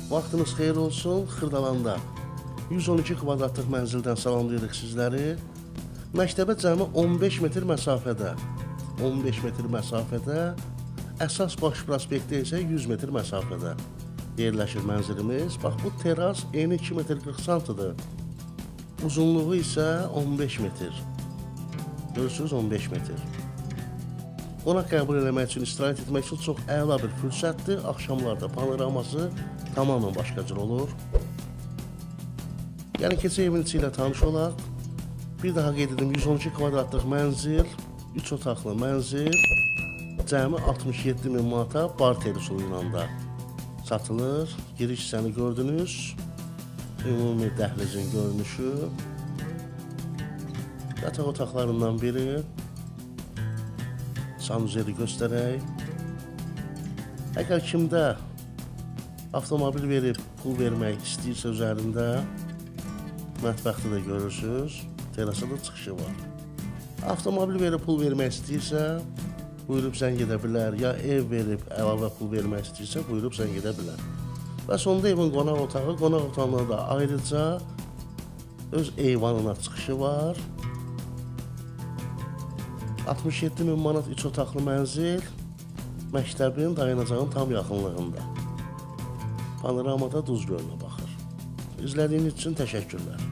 Vaxtınız xeyir olsun. Xırdalanda 112 kvadratlıq mənzildən salamlayırıq sizləri. Məktəbə cəmi 15 metr məsafədə, 15 metr məsafədə, əsas baş prospektdə isə 100 metr məsafədə yerləşir mənzilimiz. Bax, bu teras eni 2 metr 40 santıdır. Uzunluğu isə 15 metr. Görürsünüz, 15 metr. Qonaq qəbul eləmək üçün, istirahət etmək üçün çox əla bir fürsətdir. Axşamlarda panoraması tamamilə başqa cür olur. Yəni, keçək evin içi ilə tanış olaq. Bir daha qeyd edim, 112 kvadratlıq mənzil, 3 otaqlı mənzil, cəmi 67 min manata barter üsulu ilə də satılır. Giriş hissəni gördünüz. Ümumi dəhlizin görünüşü. Yataq otaqlarından biri. Sanuzeli göstərək. Əgər kimdə avtomobil verib pul vermək istəyirsə üzərində, mətbəxdə də görürsünüz, terasa da çıxışı var. Avtomobil verib pul vermək istəyirsə, buyurub zəng edə bilər, ya ev verib əlavə pul vermək istəyirsə, buyurub zəng edə bilər. Və sonunda evin qonaq otağına da ayrıca öz eyvanına çıxışı var. 67 min manat 3 otaqlı mənzil, məktəbin dayanacağın tam yaxınlığında. Panoramada Duz gölünə baxır. İzlədiyiniz üçün təşəkkürlər.